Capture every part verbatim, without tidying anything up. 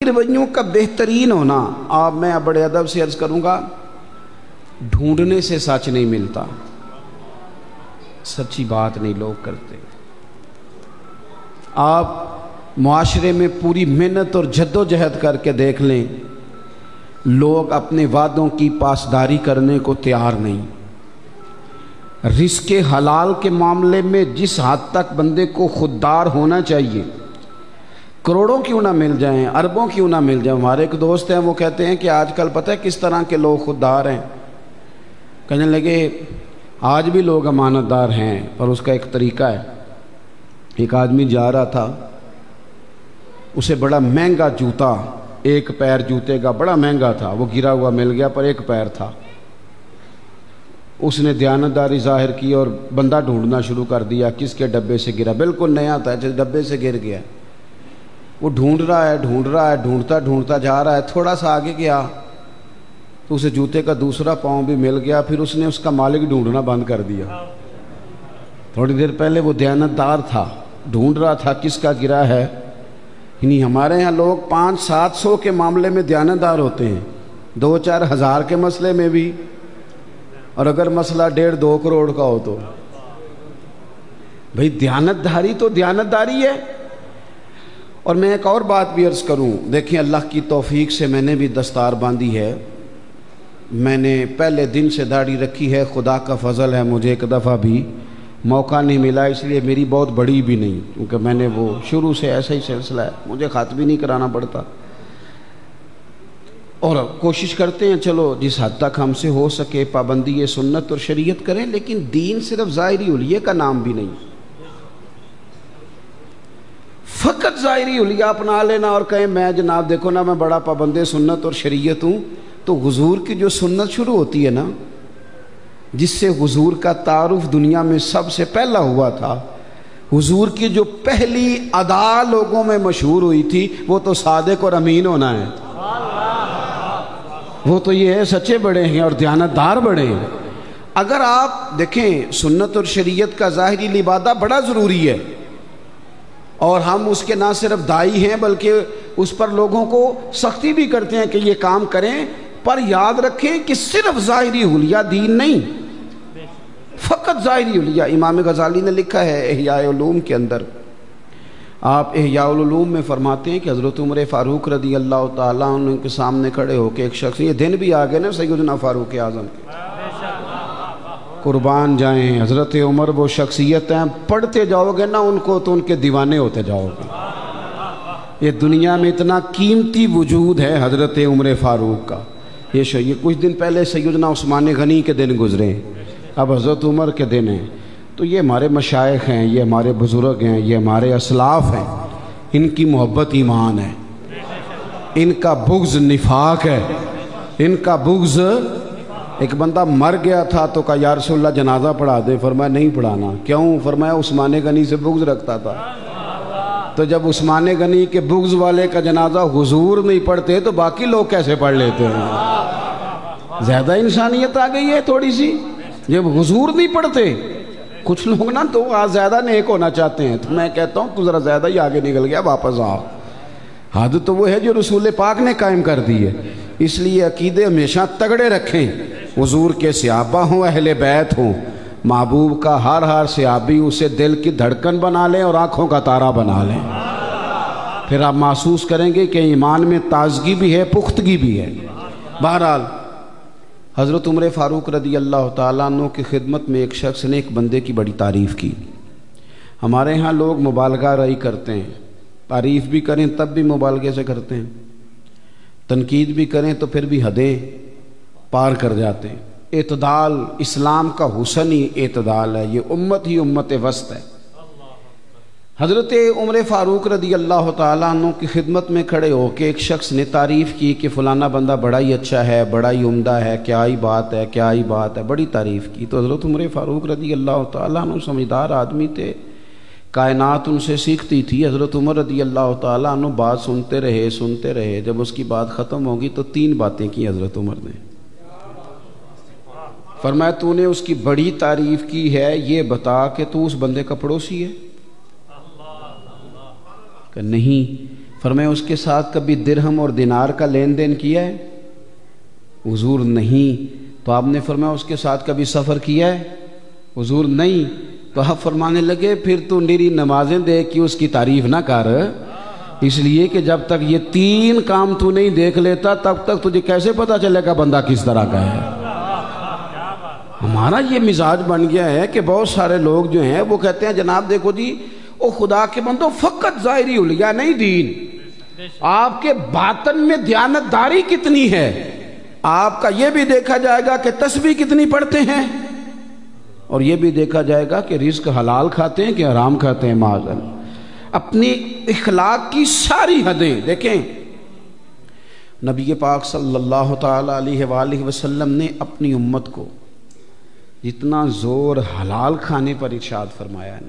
رویوں کا بہترین ہونا. آپ میں بڑے ادب سے عرض کروں گا، ڈھونڈنے سے سچ نہیں ملتا، سچی بات نہیں لوگ کرتے. آپ معاشرے میں پوری محنت اور جد و جہد کر کے دیکھ لیں، لوگ اپنے وعدوں کی پاسداری کرنے کو تیار نہیں. رزق حلال کے معاملے میں جس حد تک بندے کو خوددار ہونا چاہیے، کروڑوں کیوں نہ مل جائیں، اربوں کیوں نہ مل جائیں. ہمارے ایک دوست ہیں، وہ کہتے ہیں کہ آج کل پتہ ہے کس طرح کے لوگ خوددار ہیں. کہنے لگے آج بھی لوگ امانت دار ہیں، پر اس کا ایک طریقہ ہے. ایک آدمی جا رہا تھا، اسے بڑا مہنگا جوتا، ایک پیر جوتے کا بڑا مہنگا تھا، وہ گرا ہوا مل گیا پر ایک پیر تھا. اس نے دیانتداری ظاہر کی اور بندہ ڈھونڈنا شروع کر دیا کس کے ڈبے سے گرا. بالکل نیا تھا، جس ڈبے سے گر گیا. وہ ڈھونڈ رہا ہے ڈھونڈ رہا ہے ڈھونڈتا ڈھونڈتا جا رہا ہے. تھوڑا سا آگے گیا تو اسے جوتے کا دوسرا پاؤں بھی مل گیا. پھر اس نے اس کا مالک ڈھونڈنا بند کر دیا. تھوڑی دیر پہلے وہ دیانتدار تھا، ڈھونڈ رہا تھا کس کا گرا ہے. یعنی ہمارے ہاں لوگ پانچ سات سو کے معاملے میں دیانتدار ہوتے ہیں، دو چار ہزار کے مسئلے میں بھی، اور اگر مسئلہ ڈیڑھ دو کروڑ کا ہو تو بھئی دیانتداری تو دیانتداری ہے. اور میں ایک اور بات بھی عرض کروں، دیکھیں اللہ کی توفیق سے میں نے بھی دستار باندھی ہے، میں نے پہلے دن سے داڑھی رکھی ہے. خدا کا فضل ہے مجھے ایک دفعہ بھی موقع نہیں ملا، اس لیے میری بہت بڑی بھی نہیں، کیونکہ میں نے وہ شروع سے ایسا ہی سلسلہ ہے، مجھے خط بھی نہیں کرانا پڑتا. اور کوشش کرتے ہیں چلو جس حد تک ہم سے ہو سکے پابندی سنت اور شریعت کریں، لیکن دین صرف ظاہری حلیے کا نام بھی نہیں. فقط ظاہری حلیہ اپنا لینا اور کہیں میں جناب دیکھو نا میں بڑا پابند سنت اور شریعت ہوں، تو حضور کی جو سنت شروع ہوتی ہے نا، جس سے حضور کا تعارف دنیا میں سب سے پہلا ہوا تھا، حضور کی جو پہلی ادا لوگوں میں مشہور ہوئی تھی، وہ تو صادق اور امین ہونا ہے. وہ تو یہ ہے سچے بڑے ہیں اور دیانتدار بڑے ہیں. اگر آپ دیکھیں سنت اور شریعت کا ظاہری لبادہ بڑا ضروری ہے، اور ہم اس کے نہ صرف دائی ہیں بلکہ اس پر لوگوں کو سختی بھی کرتے ہیں کہ یہ کام کریں. پر یاد رکھیں کہ صرف ظاہری حلیہ دین نہیں، فقط ظاہری حلیہ. امام غزالی نے لکھا ہے احیاء علوم کے اندر، آپ احیاء العلوم میں فرماتے ہیں کہ حضرت عمر فاروق رضی اللہ تعالیٰ عنہ کے سامنے کھڑے ہو کے ایک شخص، یہ دن بھی آگے نا سیدنا فاروق اعظم کے، قربان جائیں حضرت عمر وہ شخصیت ہیں، پڑھتے جاؤ گے نا ان کو تو ان کے دیوانے ہوتے جاؤ گے. یہ دنیا میں اتنا قیمتی وجود ہے حضرت عمر فاروق کا. یہ شو یہ کچھ دن پہلے سیدنا عثمان غنی کے دن گزرے، اب حضرت عمر کے دن ہیں. تو یہ ہمارے مشائخ ہیں، یہ ہمارے بزرگ ہیں، یہ ہمارے اسلاف ہیں. ان کی محبت ایمان ہے، ان کا بغض نفاق ہے، ان کا بغض. ایک بندہ مر گیا تھا تو کہا یا رسول اللہ جنازہ پڑھا دے. فرمایا نہیں پڑھانا. کیوں؟ فرمایا عثمان غنی سے بغض رکھتا تھا. تو جب عثمان غنی کے بغض والے کا جنازہ حضور نہیں پڑھتے تو باقی لوگ کیسے پڑھ لیتے ہیں؟ زیادہ انسانیت آ گئی ہے تھوڑی سی. جب حضور نہیں پڑھتے، کچھ لوگ نا تو آج زیادہ نیک ہونا چاہتے ہیں، تو میں کہتا ہوں تو ذرا زیادہ ہی آگے نکل گیا، واپس آؤ. حد تو وہ ہے جو رسول پاک نے قائم کر دی ہے. اس لیے عقیدے ہمیشہ تگڑے رکھیں. حضور کے صحابہ ہوں، اہل بیت ہوں، محبوب کا ہر ہر صحابی اسے دل کی دھڑکن بنا لیں اور آنکھوں کا تارا بنا لیں. پھر آپ محسوس کریں گے کہ ایمان میں تازگی بھی ہے، پختگی بھی ہے. بہرحال حضرت عمر فاروق رضی اللہ تعالیٰ عنہ کی خدمت میں ایک شخص نے ایک بندے کی بڑی تعریف کی. ہمارے ہاں لوگ مبالغہ رائی کرتے ہیں، تعریف بھی کریں تب بھی مبالغے سے کرتے ہیں، تنقید بھی کریں تو پھر بھی حدیں پار کر جاتے ہیں. اعتدال اسلام کا حسن ہی اعتدال ہے، یہ امت ہی امت وسط ہے. حضرت عمر فاروق رضی اللہ تعالیٰ عنہ کی خدمت میں کھڑے ہو کے ایک شخص نے تعریف کی کہ فلانا بندہ بڑا ہی اچھا ہے، بڑا ہی عمدہ ہے، کیا ہی بات ہے، کیا ہی بات ہے، بڑی تعریف کی. تو حضرت عمر فاروق رضی اللہ تعالیٰ عنہ سمجھدار آدمی تھے، کائنات ان سے سیکھتی تھی. حضرت عمر رضی اللہ تعالیٰ عنہ بات سنتے رہے سنتے رہے. جب اس کی بات ختم ہوگی تو تین باتیں کی حضرت عمر نے. فرمایا تو نے اس کی بڑی تعریف کی ہے، یہ بتا کہ تو اس بندے کا پڑوسی ہے؟ کہ نہیں. فرمایا اس کے ساتھ کبھی درہم اور دینار کا لین دین کیا ہے؟ حضور نہیں۔ تو آپ نے فرمایا اس کے ساتھ کبھی سفر کیا ہے؟ حضور نہیں۔ تو آپ فرمانے لگے پھر تو میری نمازیں دیکھ کے اس کی تعریف نہ کر، اس لیے کہ جب تک یہ تین کام تو نہیں دیکھ لیتا تب تک تجھے کیسے پتا چلے گا بندہ کس طرح کا ہے۔ ہمارا یہ مزاج بن گیا ہے کہ بہت سارے لوگ جو ہیں وہ کہتے ہیں جناب دیکھو جی او خدا کے بندوں فقط ظاہری علیا نہیں دین، آپ کے باطن میں دیانتداری کتنی ہے، آپ کا یہ بھی دیکھا جائے گا کہ تسبیح کتنی پڑھتے ہیں، اور یہ بھی دیکھا جائے گا کہ رزق حلال کھاتے ہیں کہ حرام کھاتے ہیں۔ معاذ اپنی اخلاق کی ساری حدیں دیکھیں، نبی پاک صلی اللہ تعالی علیہ وآلہ وسلم نے اپنی امت کو جتنا زور حلال کھانے پر ارشاد فرمایا ہے نا،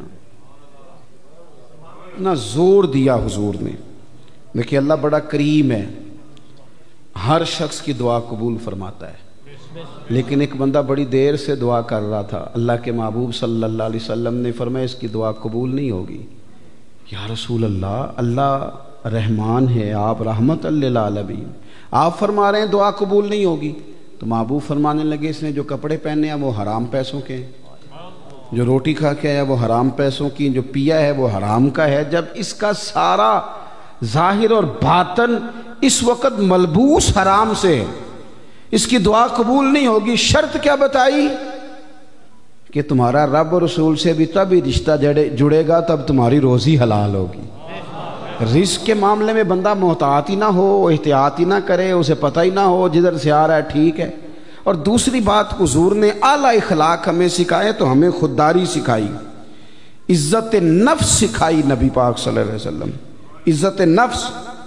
اتنا زور دیا حضور نے۔ دیکھیں اللہ بڑا کریم ہے، ہر شخص کی دعا قبول فرماتا ہے، لیکن ایک بندہ بڑی دیر سے دعا کر رہا تھا، اللہ کے محبوب صلی اللہ علیہ وسلم نے فرمایا اس کی دعا قبول نہیں ہوگی۔ یا رسول اللہ، اللہ رحمان ہے، آپ رحمت للعالمین، آپ فرما رہے ہیں دعا قبول نہیں ہوگی۔ تو محبوب فرمانے لگے اس نے جو کپڑے پہنے ہیں وہ حرام پیسوں کے ہیں، جو روٹی کھا کے آیا وہ حرام پیسوں کی، جو پیا ہے وہ حرام کا ہے۔ جب اس کا سارا ظاہر اور باطن اس وقت ملبوس حرام سے، اس کی دعا قبول نہیں ہوگی۔ شرط کیا بتائی کہ تمہارا رب اور رسول سے بھی تب ہی رشتہ جڑے گا تب تمہاری روزی حلال ہوگی۔ رزق کے معاملے میں بندہ محتاط ہی نہ ہو، احتیاط ہی نہ کرے، اسے پتہ ہی نہ ہو جدھر سے آ رہا ہے ٹھیک ہے۔ اور دوسری بات حضور نے اعلیٰ اخلاق ہمیں سکھائے تو ہمیں خودداری سکھائی، عزت نفس سکھائی نبی پاک صلی اللہ علیہ وسلم۔ عزت نفس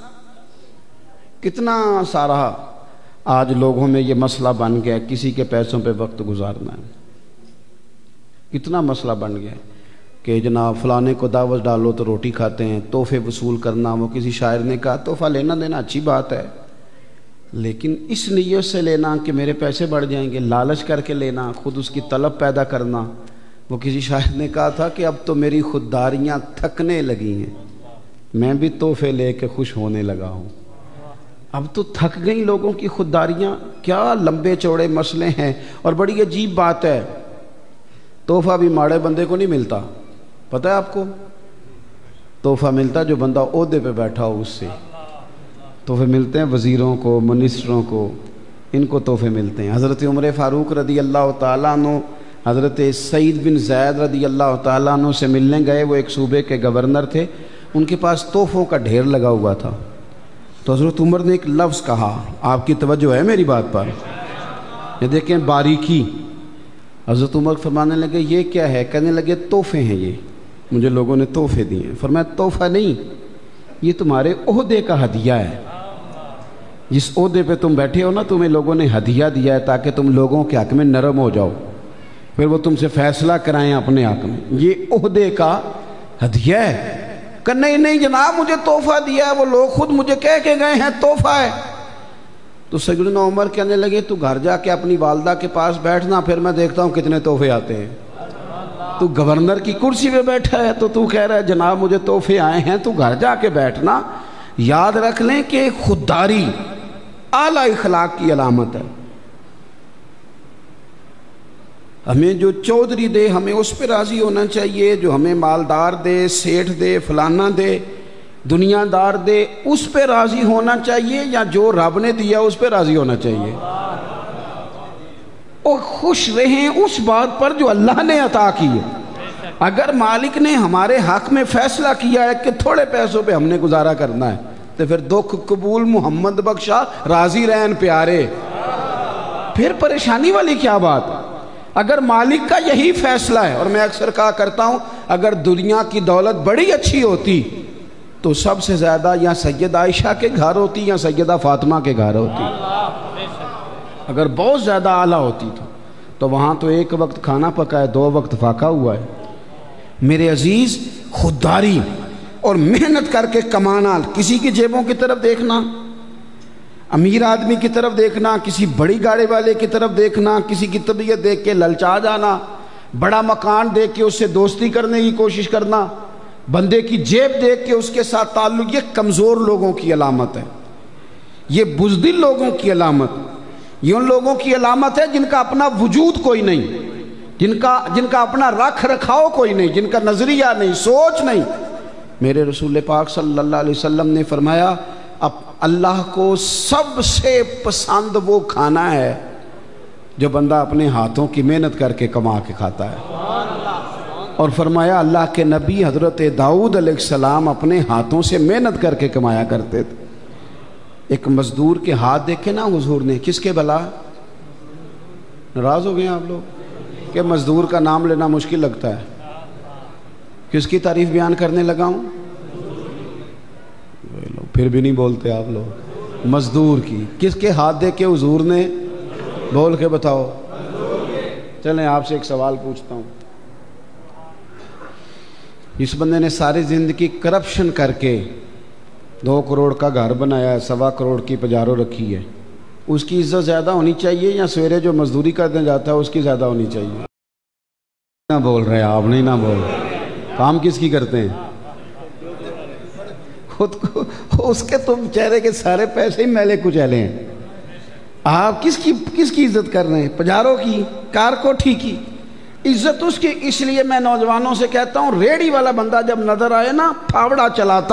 کتنا سارا آج لوگوں میں یہ مسئلہ بن گیا ہے، کسی کے پیسوں پہ وقت گزارنا ہے، کتنا مسئلہ بن گیا ہے کہ جناب فلانے کو دعوت ڈالو تو روٹی کھاتے ہیں، تحفے وصول کرنا۔ وہ کسی شاعر نے کہا تحفہ لینا دینا اچھی بات ہے، لیکن اس نیت سے لینا کہ میرے پیسے بڑھ جائیں گے، لالچ کر کے لینا، خود اس کی طلب پیدا کرنا۔ وہ کسی شاعر نے کہا تھا کہ اب تو میری خودداریاں تھکنے لگی ہیں، میں بھی تحفے لے کے خوش ہونے لگا ہوں۔ اب تو تھک گئی لوگوں کی خودداریاں، کیا لمبے چوڑے مسئلے ہیں۔ اور بڑی عجیب بات ہے، تحفہ بھی ماڑے بندے کو نہیں ملتا، پتہ ہے آپ کو؟ تحفہ ملتا جو بندہ عہدے پہ بیٹھا ہو، اس سے تحفے ملتے ہیں، وزیروں کو، منسٹروں کو، ان کو تحفے ملتے ہیں۔ حضرت عمر فاروق رضی اللہ تعالیٰ عنہ حضرت سعید بن زید رضی اللہ تعالیٰ عنہ سے ملنے گئے، وہ ایک صوبے کے گورنر تھے، ان کے پاس تحفوں کا ڈھیر لگا ہوا تھا۔ تو حضرت عمر نے ایک لفظ کہا، آپ کی توجہ ہے میری بات پر، یہ دیکھیں باریکی۔ حضرت عمر فرمانے لگے یہ کیا ہے؟ کہنے لگے تحفے ہیں، یہ مجھے لوگوں نے تحفے دیے ہیں۔ فرمایا تحفہ نہیں، یہ تمہارے عہدے کا ہدیہ ہے، جس عہدے پہ تم بیٹھے ہو نا تمہیں لوگوں نے ہدیہ دیا ہے تاکہ تم لوگوں کے حق میں نرم ہو جاؤ، پھر وہ تم سے فیصلہ کرائیں اپنے حق میں، یہ عہدے کا ہدیہ ہے۔ کہ نہیں نہیں جناب مجھے تحفہ دیا ہے، وہ لوگ خود مجھے کہہ کے گئے ہیں تحفہ ہے۔ تو سیدنا عمر کہنے لگے تو گھر جا کے اپنی والدہ کے پاس بیٹھنا، پھر میں دیکھتا ہوں کتنے تحفے آتے ہیں۔ تو گورنر کی کرسی پہ بیٹھا ہے تو تو کہہ رہا ہے جناب مجھے تحفے آئے ہیں، تو گھر جا کے بیٹھنا۔ یاد رکھ لیں کہ خودداری اعلیٰ اخلاق کی علامت ہے۔ ہمیں جو چودھری دے ہمیں اس پہ راضی ہونا چاہیے، جو ہمیں مالدار دے، سیٹھ دے، فلانا دے، دنیا دار دے، اس پہ راضی ہونا چاہیے، یا جو رب نے دیا اس پہ راضی ہونا چاہیے؟ اور خوش رہیں اس بات پر جو اللہ نے عطا کی ہے۔ اگر مالک نے ہمارے حق میں فیصلہ کیا ہے کہ تھوڑے پیسوں پہ ہم نے گزارا کرنا ہے تو پھر دکھ قبول محمد بخشا راضی رہن پیارے، پھر پریشانی والی کیا بات؟ اگر مالک کا یہی فیصلہ ہے، اور میں اکثر کہا کرتا ہوں اگر دنیا کی دولت بڑی اچھی ہوتی تو سب سے زیادہ یا سید عائشہ کے گھر ہوتی یا سیدہ فاطمہ کے گھر ہوتی، اگر بہت زیادہ اعلیٰ ہوتی تو تو وہاں تو ایک وقت کھانا پکا ہے، دو وقت فاقہ ہوا ہے۔ میرے عزیز خودداری اور محنت کر کے کمانا، کسی کی جیبوں کی طرف دیکھنا، امیر آدمی کی طرف دیکھنا، کسی بڑی گاڑی والے کی طرف دیکھنا، کسی کی طبیعت دیکھ کے للچا جانا، بڑا مکان دیکھ کے اس سے دوستی کرنے کی کوشش کرنا، بندے کی جیب دیکھ کے اس کے ساتھ تعلق، یہ کمزور لوگوں کی علامت ہے، یہ بزدل لوگوں کی علامت، یہ ان لوگوں کی علامت ہے جن کا اپنا وجود کوئی نہیں، جن کا جن کا اپنا رکھ رکھاؤ کوئی نہیں، جن کا نظریہ نہیں، سوچ نہیں۔ میرے رسول پاک صلی اللہ علیہ وسلم نے فرمایا اب اللہ کو سب سے پسند وہ کھانا ہے جو بندہ اپنے ہاتھوں کی محنت کر کے کما کے کھاتا ہے، اور فرمایا اللہ کے نبی حضرت داؤد علیہ السلام اپنے ہاتھوں سے محنت کر کے کمایا کرتے تھے۔ ایک مزدور کے ہاتھ دیکھے نا حضور نے، کس کے بلا؟ ناراض ہو گئے آپ لوگ کہ مزدور کا نام لینا مشکل لگتا ہے؟ کس کی تعریف بیان کرنے لگا ہوں؟ پھر بھی نہیں بولتے آپ لوگ۔ مزدور کی، کس کے ہاتھ دیکھے حضور نے؟ بول کے بتاؤ۔ چلیں آپ سے ایک سوال پوچھتا ہوں، اس بندے نے ساری زندگی کرپشن کر کے دو کروڑ کا گھر بنایا ہے، سوا کروڑ کی پجارو رکھی ہے، اس کی عزت زیادہ ہونی چاہیے یا سویرے جو مزدوری کرنے جاتا ہے اس کی زیادہ ہونی چاہیے؟ نہ بول رہے آپ، نہیں نہ بول رہے۔ کام کس کی کرتے ہیں؟ خود کو، اس کے تو چہرے کے سارے پیسے ہی میلے کچیلے ہیں۔ آپ کس کی کس کی عزت کر رہے ہیں؟ پجاروں کی، کار کوٹھی کی عزت اس کی۔ اس لیے میں نوجوانوں سے کہتا ہوں، ریڑھی والا بندہ جب نظر آئے نا پھاوڑا چلاتا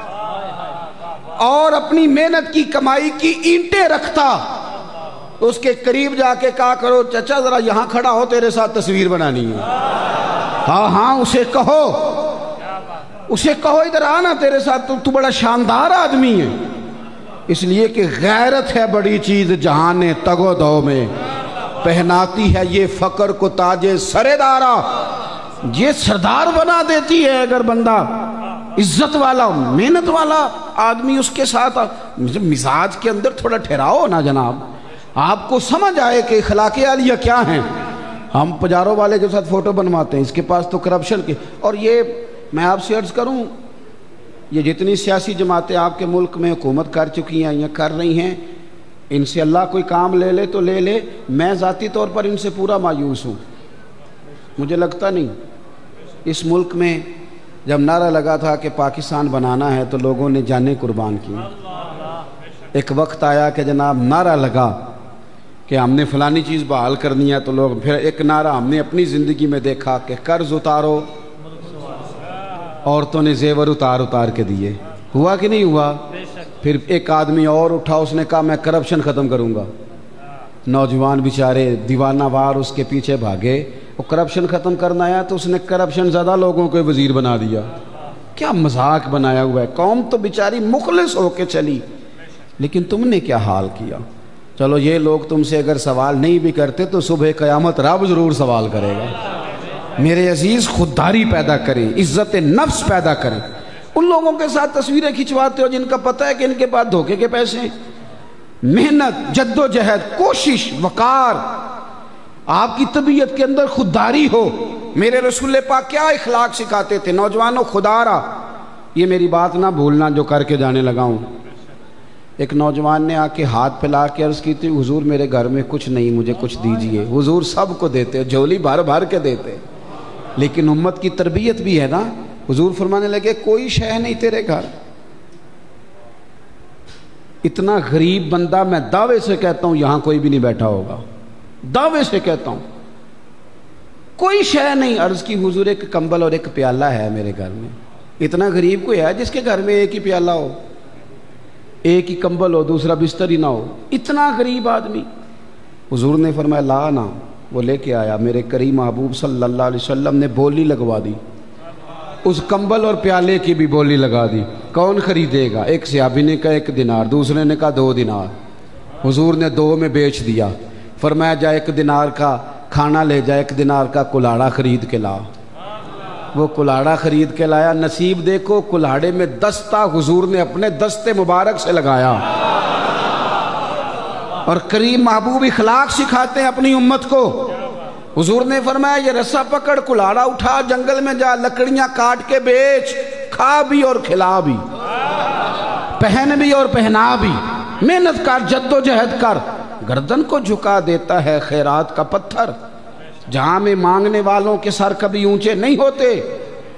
اور اپنی محنت کی کمائی کی اینٹیں رکھتا، اس کے قریب جا کے کہا کرو چچا ذرا یہاں کھڑا ہو، تیرے ساتھ تصویر بنانی ہے۔ ہاں ہاں اسے کہو، اسے کہو ادھر آنا، تیرے ساتھ تو, تو بڑا شاندار آدمی ہے۔ اس لیے کہ غیرت ہے بڑی چیز جہان تگ و دو میں، پہناتی ہے یہ فقر کو تاج سردارا، یہ سردار بنا دیتی ہے اگر بندہ عزت والا محنت والا آدمی اس کے ساتھ۔ مزاج کے اندر تھوڑا ٹھہراؤ نا جناب، آپ کو سمجھ آئے کہ اخلاق عالیہ کیا ہیں۔ ہم پجاروں والے کے ساتھ فوٹو بنواتے ہیں، اس کے پاس تو کرپشن کی۔ اور یہ میں آپ سے عرض کروں، یہ جتنی سیاسی جماعتیں آپ کے ملک میں حکومت کر چکی ہیں یا کر رہی ہیں، ان سے اللہ کوئی کام لے لے تو لے لے، میں ذاتی طور پر ان سے پورا مایوس ہوں۔ مجھے لگتا نہیں اس ملک میں جب نعرہ لگا تھا کہ پاکستان بنانا ہے تو لوگوں نے جانیں قربان کی۔ ایک وقت آیا کہ جناب نعرہ لگا کہ ہم نے فلانی چیز بحال کرنی ہے تو لوگ، پھر ایک نعرہ ہم نے اپنی زندگی میں دیکھا کہ قرض اتارو، عورتوں نے زیور اتار اتار کے دیے، ہوا کہ نہیں ہوا؟ پھر ایک آدمی اور اٹھا، اس نے کہا میں کرپشن ختم کروں گا، نوجوان بیچارے دیوانہ وار اس کے پیچھے بھاگے، وہ کرپشن ختم کرنا آیا تو اس نے کرپشن زیادہ لوگوں کو وزیر بنا دیا۔ کیا مذاق بنایا ہوا ہے، قوم تو بیچاری مخلص ہو کے چلی، لیکن تم نے کیا حال کیا۔ چلو یہ لوگ تم سے اگر سوال نہیں بھی کرتے تو صبح قیامت رب ضرور سوال کرے گا۔ میرے عزیز خودداری پیدا کریں، عزت نفس پیدا کریں۔ ان لوگوں کے ساتھ تصویریں کھنچواتے ہو جن کا پتہ ہے کہ ان کے پاس دھوکے کے پیسے ہیں۔ محنت، جد و جہد، کوشش، وقار، آپ کی طبیعت کے اندر خودداری ہو۔ میرے رسول پاک کیا اخلاق سکھاتے تھے؟ نوجوانوں خودارا، یہ میری بات نہ بھولنا جو کر کے جانے لگا ہوں۔ ایک نوجوان نے آ کے ہاتھ پھیلا کے عرض کی تھی حضور میرے گھر میں کچھ نہیں، مجھے کچھ دیجئے۔ حضور سب کو دیتے، جھولی بھر بھر کے دیتے، لیکن امت کی تربیت بھی ہے نا۔ حضور فرمانے لگے کوئی شے نہیں تیرے گھر۔ اتنا غریب بندہ میں دعوے سے کہتا ہوں یہاں کوئی بھی نہیں بیٹھا ہوگا، دعوے سے کہتا ہوں کوئی شے نہیں۔ عرض کی حضور ایک کمبل اور ایک پیالہ ہے میرے گھر میں۔ اتنا غریب کوئی ہے جس کے گھر میں ایک ہی پیالہ ہو، ایک ہی کمبل ہو، دوسرا بستر ہی نہ ہو؟ اتنا غریب آدمی۔ حضور نے فرمایا لا نا، وہ لے کے آیا۔ میرے کریم محبوب صلی اللہ علیہ وسلم نے بولی لگوا دی، اس کمبل اور پیالے کی بھی بولی لگا دی۔ کون خریدے گا؟ ایک صحابی نے کہا ایک دینار، دوسرے نے کہا دو دینار۔ حضور نے دو میں بیچ دیا۔ فرمایا جا ایک دینار کا کھانا لے جا، ایک دینار کا کلاڑا خرید کے لا۔ وہ کلاڑا خرید کے لایا۔ نصیب دیکھو کلاڑے میں دستہ حضور نے اپنے دستے مبارک سے لگایا۔ اور کریم محبوب اخلاق سکھاتے ہیں اپنی امت کو۔ حضور نے فرمایا یہ رسا پکڑ، کلاڑا اٹھا، جنگل میں جا، لکڑیاں کاٹ کے بیچ، کھا بھی اور کھلا بھی، پہن بھی اور پہنا بھی، محنت کر، جد و جہد کر۔ گردن کو جھکا دیتا ہے خیرات کا پتھر، جہاں میں مانگنے والوں کے سر کبھی اونچے نہیں ہوتے۔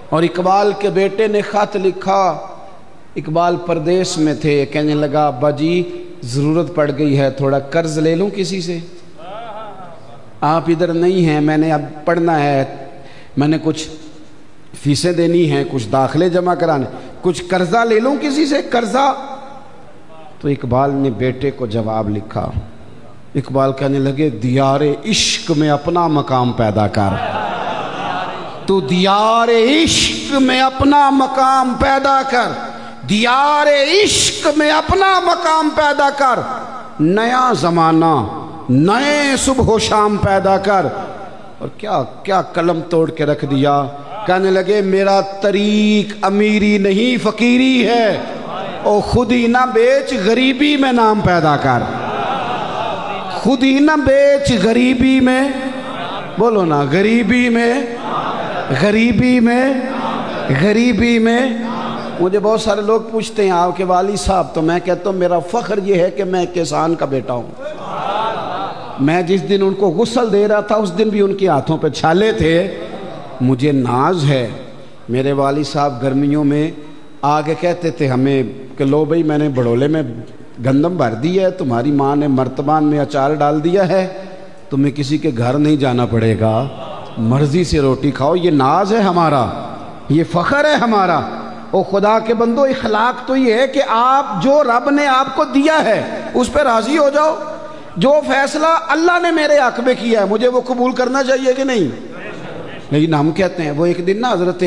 اور اقبال کے بیٹے نے خط لکھا، اقبال پردیس میں تھے، کہنے لگا ابا جی ضرورت پڑ گئی ہے، تھوڑا قرض لے لوں کسی سے؟ آپ ادھر نہیں ہیں، میں نے اب پڑھنا ہے، میں نے کچھ فیسیں دینی ہیں، کچھ داخلے جمع کرانے، کچھ قرضہ لے لوں کسی سے، قرضہ؟ تو اقبال نے بیٹے کو جواب لکھا، اقبال کہنے لگے دیار عشق میں اپنا مقام پیدا کر، تو دیار عشق میں اپنا مقام پیدا کر، دیار عشق میں اپنا مقام پیدا کر، نیا زمانہ نئے صبح و شام پیدا کر۔ اور کیا کیا قلم توڑ کے رکھ دیا، کہنے لگے میرا طریق امیری نہیں فقیری ہے، او خود ہی نہ بیچ غریبی میں نام پیدا کر، خود ہی نہ بیچ غریبی میں، بولو نا، غریبی میں، غریبی میں، غریبی میں۔ مجھے بہت سارے لوگ پوچھتے ہیں آپ کے والد صاحب، تو میں کہتا ہوں میرا فخر یہ ہے کہ میں کسان کا بیٹا ہوں۔ میں جس دن ان کو غسل دے رہا تھا اس دن بھی ان کے ہاتھوں پہ چھالے تھے، مجھے ناز ہے۔ میرے والد صاحب گرمیوں میں آگے کہتے تھے ہمیں کہ لو بھائی میں نے بڑولے میں گندم بھر دی ہے، تمہاری ماں نے مرتبان میں اچار ڈال دیا ہے، تمہیں کسی کے گھر نہیں جانا پڑے گا، مرضی سے روٹی کھاؤ۔ یہ ناز ہے ہمارا، یہ فخر ہے ہمارا۔ او خدا کے بندو، اخلاق تو یہ ہے کہ آپ جو رب نے آپ کو دیا ہے اس پہ راضی ہو جاؤ۔ جو فیصلہ اللہ نے میرے حق میں کیا ہے مجھے وہ قبول کرنا چاہیے کہ نہیں؟ لیکن ہم کہتے ہیں، وہ ایک دن نا حضرت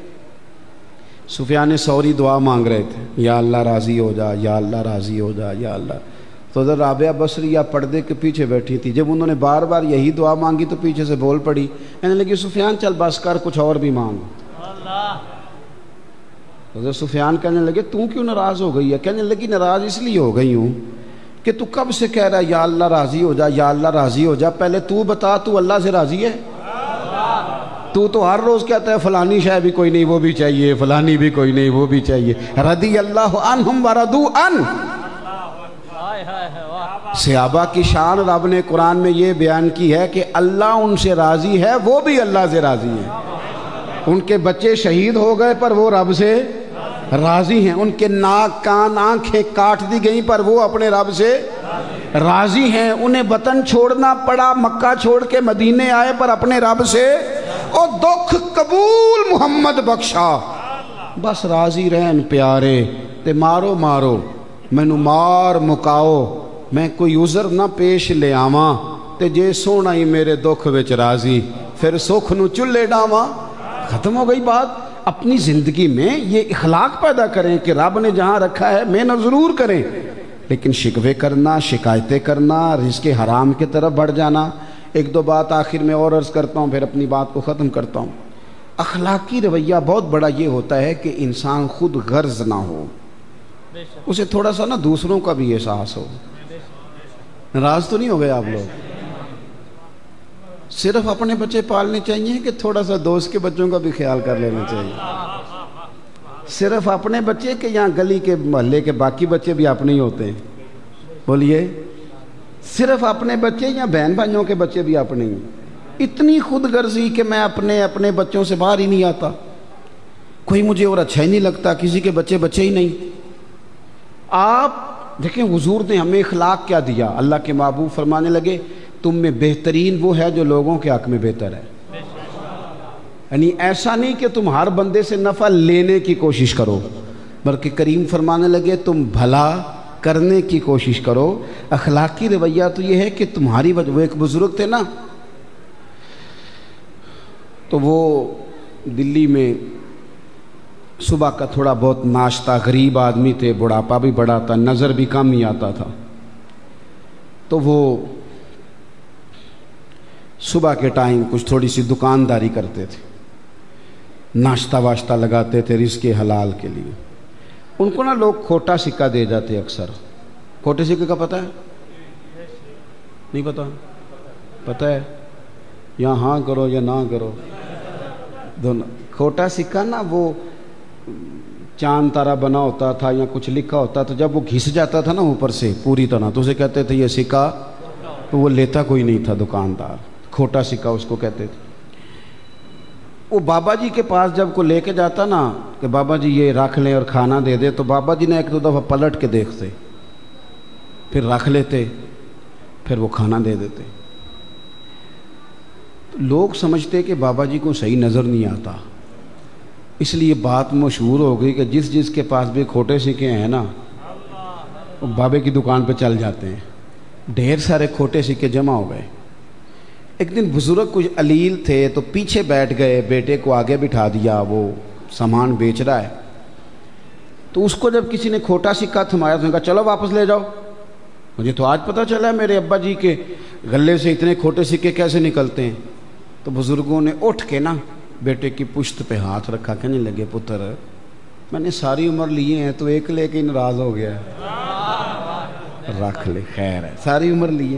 سفیان ثوری دعا مانگ رہے تھے، یا اللہ راضی ہو جا، یا اللہ راضی ہو جا، یا اللہ۔ تو حضرت رابعہ بصریہ پردے کے پیچھے بیٹھی تھی، جب انہوں نے بار بار یہی دعا مانگی تو پیچھے سے بول پڑی، کہنے لگی سفیان چل بس کر، کچھ اور بھی مانگ۔ حضرت سفیان کہنے لگے تو کیوں ناراض ہو گئی ہے؟ کہنے لگی ناراض اس لیے ہو گئی ہوں کہ تو کب سے کہہ رہا ہے یا اللہ راضی ہو جا، یا اللہ راضی ہو جا، پہلے تو بتا تو اللہ سے راضی ہے؟ تو تو ہر روز کہتا ہے فلانی شے بھی کوئی نہیں وہ بھی چاہیے، فلانی بھی کوئی نہیں وہ بھی چاہیے۔ رضی اللہ عنہم ورضوا عنہ۔ صحابہ کی شان رب نے قرآن میں یہ بیان کی ہے کہ اللہ ان سے راضی ہے، وہ بھی اللہ سے راضی ہیں۔ ان کے بچے شہید ہو گئے پر وہ رب سے راضی ہیں، ان کے ناک کان آنکھیں کاٹ دی گئیں پر وہ اپنے رب سے راضی ہیں، انہیں وطن چھوڑنا پڑا، مکہ چھوڑ کے مدینے آئے پر اپنے رب سے او دکھ قبول محمد بخشا، بس راضی رہن پیارے تے مارو مارو مینو مار مکاؤ، میں کوئی عذر نہ پیش لے آواں تے جے سونا ہی میرے دکھ وچ راضی، پھر سکھ نو چلے ڈاواں۔ ختم ہو گئی بات۔ اپنی زندگی میں یہ اخلاق پیدا کریں کہ رب نے جہاں رکھا ہے محنت ضرور کریں، لیکن شکوے کرنا، شکایتیں کرنا، رزق حرام کی طرف بڑھ جانا۔ ایک دو بات آخر میں اور عرض کرتا ہوں، پھر اپنی بات کو ختم کرتا ہوں۔ اخلاقی رویہ بہت بڑا یہ ہوتا ہے کہ انسان خود غرض نہ ہو، اسے تھوڑا سا نا دوسروں کا بھی احساس ہو۔ ناراض تو نہیں ہو گئے آپ لوگ؟ صرف اپنے بچے پالنے چاہیے کہ تھوڑا سا دوست کے بچوں کا بھی خیال کر لینا چاہیے؟ صرف اپنے بچے کہ یہاں گلی کے محلے کے باقی بچے بھی اپنے ہی ہوتے ہیں؟ بولیے، صرف اپنے بچے یا بہن بھائیوں کے بچے بھی اپنے ہی؟ اتنی خود غرضی کہ میں اپنے اپنے بچوں سے باہر ہی نہیں آتا، کوئی مجھے اور اچھا ہی نہیں لگتا، کسی کے بچے بچے ہی نہیں۔ آپ دیکھیں حضور نے ہمیں اخلاق کیا دیا۔ اللہ کے محبوب فرمانے لگے تم میں بہترین وہ ہے جو لوگوں کے حق میں بہتر ہے۔ یعنی ایسا نہیں کہ تم ہر بندے سے نفع لینے کی کوشش کرو، بلکہ کریم فرمانے لگے تم بھلا کرنے کی کوشش کرو۔ اخلاقی رویہ تو یہ ہے کہ تمہاری وجہ، وہ ایک بزرگ تھے نا، تو وہ دلی میں صبح کا تھوڑا بہت ناشتہ، غریب آدمی تھے، بڑھاپا بھی بڑا تھا، نظر بھی کم ہی آتا تھا، تو وہ صبح کے ٹائم کچھ تھوڑی سی دکانداری کرتے تھے، ناشتہ واشتہ لگاتے تھے رزق حلال کے لیے۔ ان کو نا لوگ کھوٹا سکہ دے جاتے اکثر۔ کھوٹے سکے کا پتہ ہے؟ نہیں پتہ؟ پتہ ہے؟ یا ہاں کرو یا نہ کرو دونوں۔ کھوٹا سکہ نا وہ چاند تارا بنا ہوتا تھا یا کچھ لکھا ہوتا تو جب وہ گھس جاتا تھا نا اوپر سے پوری طرح تو اسے کہتے تھے یہ سکہ، تو وہ لیتا کوئی نہیں تھا دکاندار، کھوٹا سکہ اس کو کہتے تھے۔ وہ بابا جی کے پاس جب کو لے کے جاتا نا کہ بابا جی یہ رکھ لیں اور کھانا دے دے، تو بابا جی نے ایک دو دفعہ پلٹ کے دیکھتے، پھر رکھ لیتے، پھر وہ کھانا دے دیتے۔ لوگ سمجھتے کہ بابا جی کو صحیح نظر نہیں آتا، اس لیے بات مشہور ہو گئی کہ جس جس کے پاس بھی کھوٹے سکے ہیں نا وہ بابے کی دکان پہ چل جاتے ہیں۔ ڈھیر سارے کھوٹے سکے جمع ہو گئے۔ ایک دن بزرگ کچھ علیل تھے تو پیچھے بیٹھ گئے، بیٹے کو آگے بٹھا دیا، وہ سامان بیچ رہا ہے۔ تو اس کو جب کسی نے کھوٹا سکہ تھمایا تو نے کہا چلو واپس لے جاؤ، مجھے تو آج پتہ چلا ہے میرے ابا جی کے غلے سے اتنے کھوٹے سکے کیسے نکلتے ہیں۔ تو بزرگوں نے اٹھ کے نا بیٹے کی پشت پہ ہاتھ رکھا، کہنے لگے پتر میں نے ساری عمر لیے ہیں تو ایک لے کے ناراض ہو گیا ہے، رکھ لے خیر ہے، ساری عمر لیے۔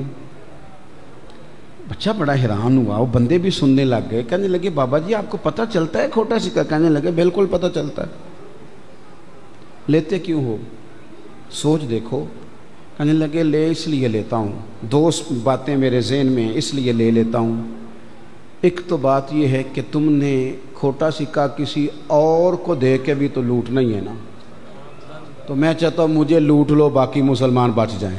بچہ بڑا حیران ہوا، وہ بندے بھی سننے لگ گئے، کہنے لگے بابا جی آپ کو پتہ چلتا ہے کھوٹا سکہ؟ کہنے لگے بالکل پتہ چلتا ہے۔ لیتے کیوں ہو؟ سوچ دیکھو۔ کہنے لگے لے اس لیے لیتا ہوں، دو باتیں میرے ذہن میں اس لیے لے لیتا ہوں۔ ایک تو بات یہ ہے کہ تم نے کھوٹا سکہ کسی اور کو دے کے بھی تو لوٹنا ہی ہے نا، تو میں چاہتا ہوں مجھے لوٹ لو باقی مسلمان بچ جائیں،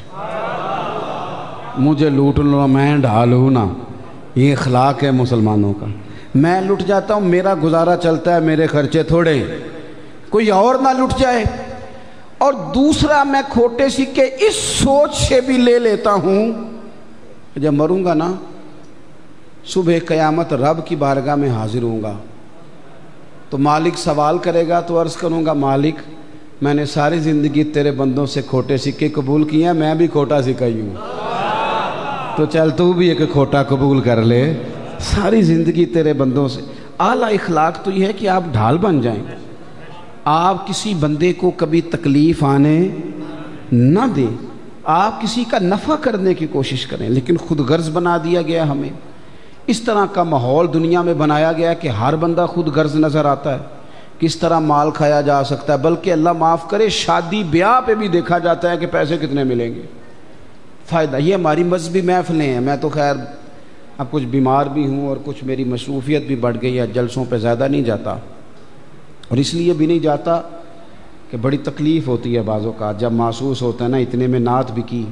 مجھے لوٹ لو میں ڈھالوں نا، یہ اخلاق ہے مسلمانوں کا۔ میں لٹ جاتا ہوں، میرا گزارا چلتا ہے، میرے خرچے تھوڑے، کوئی اور نہ لٹ جائے۔ اور دوسرا میں کھوٹے سکے اس سوچ سے بھی لے لیتا ہوں کہ جب مروں گا نا صبح قیامت رب کی بارگاہ میں حاضر ہوں گا تو مالک سوال کرے گا تو عرض کروں گا مالک میں نے ساری زندگی تیرے بندوں سے کھوٹے سکے قبول کیے ہیں، میں بھی کھوٹا سکہ ہی ہوں، تو چل تو بھی ایک کھوٹا قبول کر لے۔ ساری زندگی تیرے بندوں سے۔ اعلیٰ اخلاق تو یہ ہے کہ آپ ڈھال بن جائیں، آپ کسی بندے کو کبھی تکلیف آنے نہ دیں، آپ کسی کا نفع کرنے کی کوشش کریں، لیکن خود غرض بنا دیا گیا ہمیں۔ اس طرح کا ماحول دنیا میں بنایا گیا کہ ہر بندہ خود غرض نظر آتا ہے، کس طرح مال کھایا جا سکتا ہے، بلکہ اللہ معاف کرے شادی بیاہ پہ بھی دیکھا جاتا ہے کہ پیسے کتنے ملیں گے، فائدہ۔ یہ ہماری مذہبی محفلیں ہیں۔ میں تو خیر اب کچھ بیمار بھی ہوں اور کچھ میری مصروفیت بھی بڑھ گئی ہے، جلسوں پہ زیادہ نہیں جاتا، اور اس لیے بھی نہیں جاتا کہ بڑی تکلیف ہوتی ہے بعض اوقات، جب محسوس ہوتا ہے نا اتنے میں نعت بھی کی،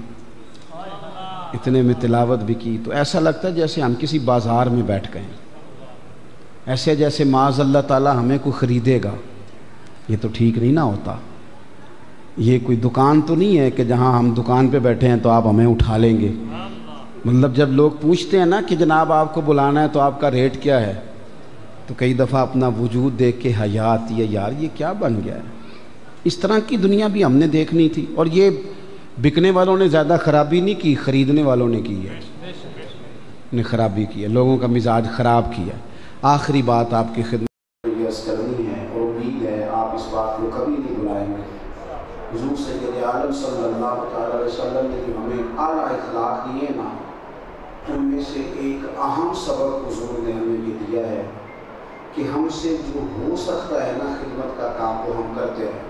اتنے میں تلاوت بھی کی، تو ایسا لگتا ہے جیسے ہم کسی بازار میں بیٹھ گئے ہیں، ایسے جیسے معاذ اللہ تعالی ہمیں کوئی خریدے گا۔ یہ تو ٹھیک نہیں نہ ہوتا۔ یہ کوئی دکان تو نہیں ہے کہ جہاں ہم دکان پہ بیٹھے ہیں تو آپ ہمیں اٹھا لیں گے۔ مطلب جب لوگ پوچھتے ہیں نا کہ جناب آپ کو بلانا ہے تو آپ کا ریٹ کیا ہے، تو کئی دفعہ اپنا وجود دیکھ کے حیا آتی ہے، یار یہ کیا بن گیا ہے۔ اس طرح کی دنیا بھی ہم نے دیکھنی تھی، اور یہ بکنے والوں نے زیادہ خرابی نہیں کی، خریدنے والوں نے کی ہے، نے خرابی کی ہے، لوگوں کا مزاج خراب کیا ہے۔ آخری بات آپ کی خدمت کرنی ہے، اور امید ہے آپ اس بات کو کبھی نہیں بلائیں گے۔ حضور سید عالم صلی اللہ تعالی علیہ وسلم نے جو ہمیں اعلیٰ اخلاق دیے نا، ان میں سے ایک اہم سبق حضور نے ہمیں یہ دیا ہے کہ ہم سے جو ہو سکتا ہے نا خدمت کا کام وہ ہم کرتے ہیں،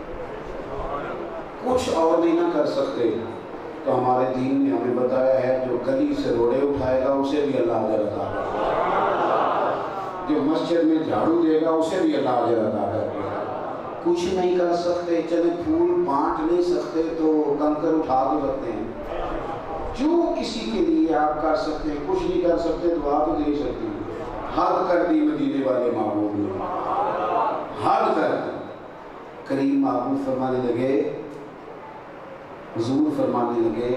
کچھ اور نہیں نہ کر سکتے۔ تو ہمارے دین نے ہمیں بتایا ہے جو گلی سے روڑے اٹھائے گا اسے بھی اللہ اجر عطا کرے گا، جو مسجد میں جھاڑو دے گا اسے بھی اللہ اجر عطا کرے گا۔ کچھ نہیں کر سکتے، چلے پھول بانٹ نہیں سکتے تو کنکر اٹھا تو سکتے ہیں۔ جو کسی کے لیے آپ کر سکتے ہیں، کچھ نہیں کر سکتے دعا تو دے سکتے ہیں۔ حد کر دی مدینے والے محبوب نے، حد کر دی۔ کریم محبوب فرمانے لگے، حضور فرمانے لگے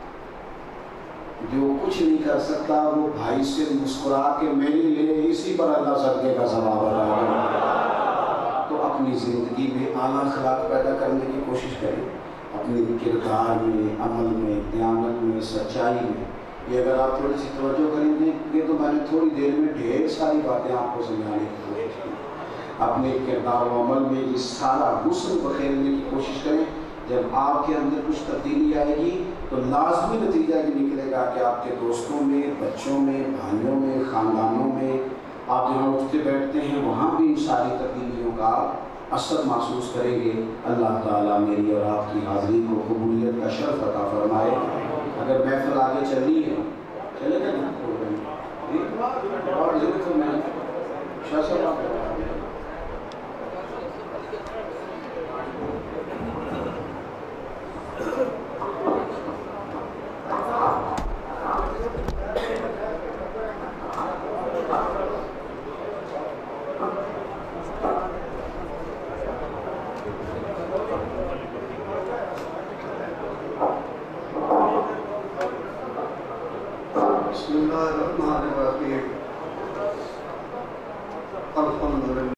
جو کچھ نہیں کر سکتا وہ بھائی سے مسکرا کے میرے لیے اسی پر اللہ صدقے کا ثواب ادا کرے۔ تو اپنی زندگی میں اعلیٰ اخلاق پیدا کرنے کی کوشش کریں، اپنے کردار میں، عمل میں، دیانت میں، سچائی میں۔ یہ اگر آپ تھوڑی سی توجہ کریں گے تو میں نے تھوڑی دیر میں ڈھیر ساری باتیں آپ کو سمجھانے کی کوشش کی۔ اپنے کردار و عمل میں یہ سارا حسن بخیرنے کی کوشش کریں۔ جب آپ کے اندر کچھ تبدیلی آئے گی تو لازمی نتیجہ یہ نکلے گا کہ آپ کے دوستوں میں، بچوں میں، بھائیوں میں، خاندانوں میں، آپ جہاں اٹھتے بیٹھتے ہیں وہاں بھی ان ساری تبدیلیوں کا اثر محسوس کریں گے۔ اللہ تعالیٰ میری اور آپ کی حاضری کو قبولیت کا شرف عطا فرمائے۔ اگر محفل آگے چلنی ہے چلے گا نا، اور ضرور تو میں بسم اللہ الرحمن الرحیم الحمد للہ